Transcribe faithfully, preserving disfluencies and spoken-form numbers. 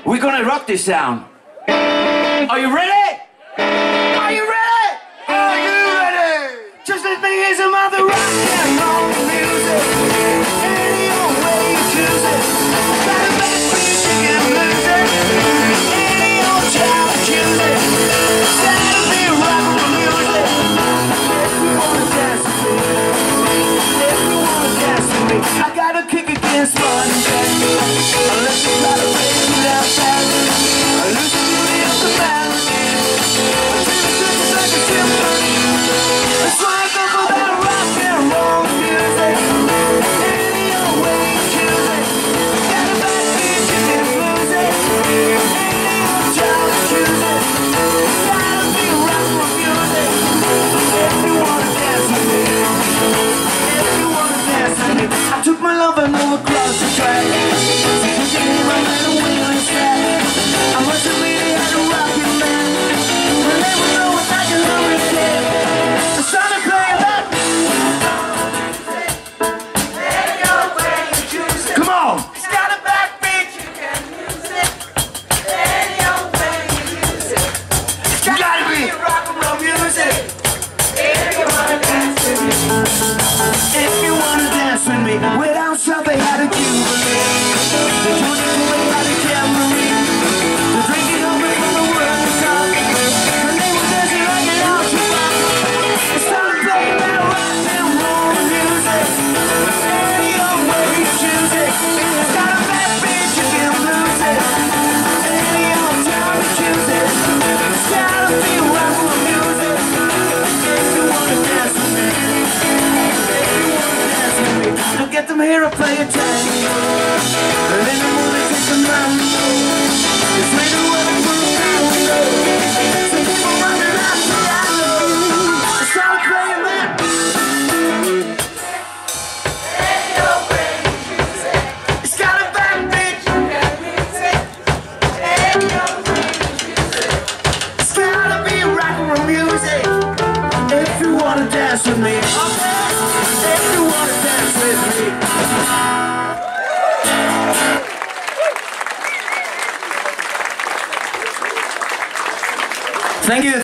We're gonna rock this sound. Are you ready? Are you ready? Are you ready? Just let me hear some of the rock and roll music. Any old way you choose it. Got a bad beat, you can lose it. Any old child choose it. That'll be rock and music. If you wanna dance with me, if you wanna dance with me, I gotta kick against money. Unless you try to raise me down fast. I lose the beauty of the melody. I dream of just like a symphony. That's why I go for that rock and roll music. Any old way you choose it. Got a bad beat, you can lose it. Any old child choose it. Gotta be rock and music. If you wanna dance with me, if you wanna dance with me, I took my love and moved across the track. So you can hear my little wheeling step. I wasn't really had a rockin' man. But they would know if I can hurry kid. I started playing that. Any old way you choose it. Come on. It's got a back beat. You can use it. Any old way you use it. It's got to be rock and roll music. If you wanna dance with me. If you wanna dance with me. Without shot they had a cue for me. The Jordan away by the Camry. The drinking over from the world to come. When they were dancing like an ultra. I started playing that rock and roll music. Any old way you choose it. It's got a bad beat, you can lose it. Any old time you choose it. It's gotta be rock and music. If you wanna dance with me. If you wanna dance with me. Don't get them here or play a tango. And in the morning take the mambo. It's raining when I put the tango. Some people running out the piano. I started playing that. Any old way you choose it. It's got a bad beat. You can use it. Any old way you choose it. It's gotta be rock and roll music. If you wanna dance with me. If you wanna dance with me. Thank you.